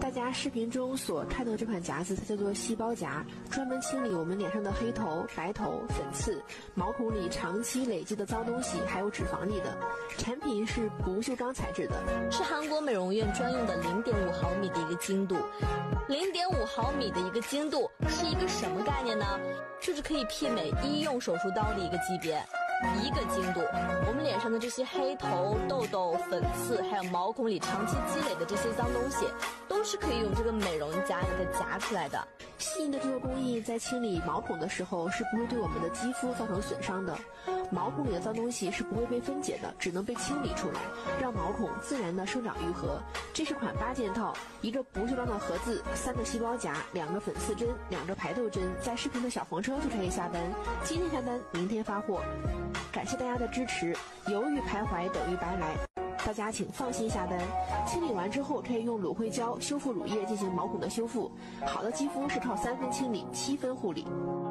大家视频中所看到的这款夹子，它叫做细胞夹，专门清理我们脸上的黑头、白头、粉刺、毛孔里长期累积的脏东西，还有脂肪粒的。产品是不锈钢材质的， 是韩国美容院专用的0.5毫米的一个精度。0.5毫米的一个精度是一个什么概念呢？就是可以媲美医用手术刀的一个级别。一个精度，我们脸上的这些黑头、痘痘、粉刺，还有毛孔里长期积累的这些脏东西，都是可以用这个美容夹给它夹出来的。 细腻的这个工艺在清理毛孔的时候是不会对我们的肌肤造成损伤的，毛孔里的脏东西是不会被分解的，只能被清理出来，让毛孔自然的生长愈合。这是款8件套，一个不锈钢的盒子，3个细胞夹，2个粉刺针，2个排痘针，在视频的小黄车就可以下单，今天下单，明天发货。感谢大家的支持，犹豫徘徊等于白来，大家请放心下单。清理完之后可以用芦荟胶修复乳液进行毛孔的修复，好的肌肤是靠3分清理7分护理。